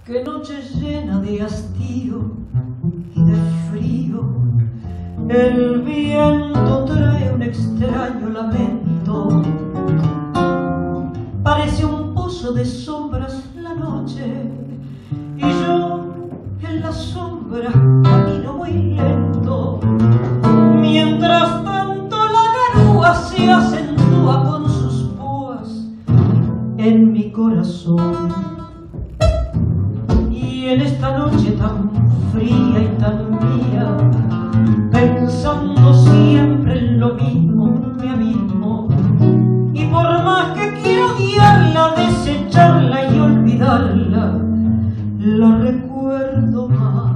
Qué noche llena de hastío y de frío. El viento trae un extraño lamento. Parece un pozo de sombras la noche, y yo en la sombra camino muy lento. Mientras tanto la garúa se acentúa con sus púas en mi corazón. Y en esta noche tan fría y tan mía, pensando siempre en lo mismo, me abismo. Y por más que quiero odiarla, desecharla y olvidarla, la recuerdo más.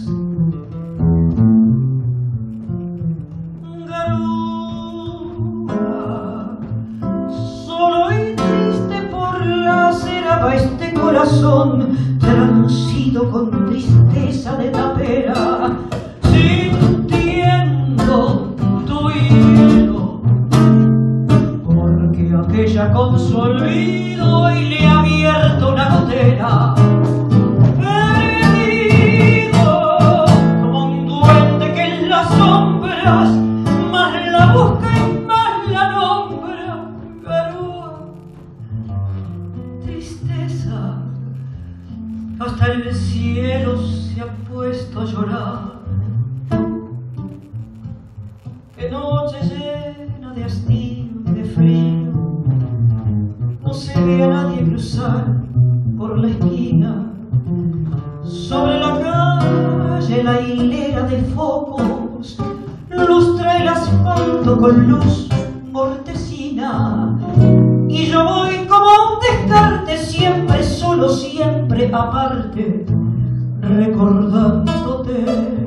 Garúa, solo y triste por la acera va este corazón, transido con tristeza de tapera, sintiendo tu hielo, porque aquella con su olvido hoy le ha abierto una gotera. Perdido como un duende que en las sombras más la busca y más la nombra. Garúa, tristeza, hasta el cielo se ha puesto a llorar. Qué noche llena de hastío y de frío, no se ve a nadie cruzar por la esquina. Sobre la calle la hilera de focos lustra el asfalto con luz mortecina. Y yo voy como un descarte, siempre solo, siempre aparte, recordándote.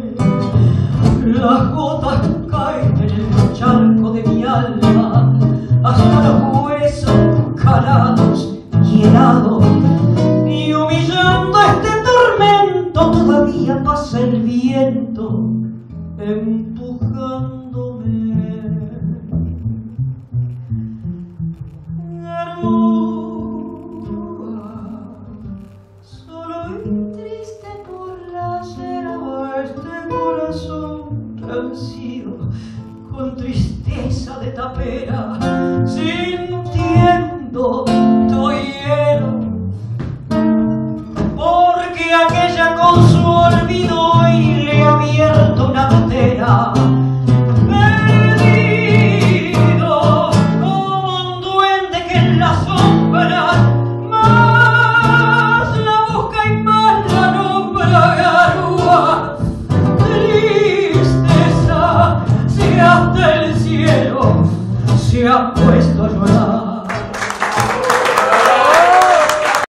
Las gotas caen en el charco de mi alma, hasta los huesos calados y helados. Y humillando este tormento, todavía pasa el viento empujándome. Solo y triste por la acera va este corazón transido con tristeza de tapera, sintiendo tu hielo, porque aquella con su olvido hoy le ha abierto una gotera. Se ha puesto a llorar.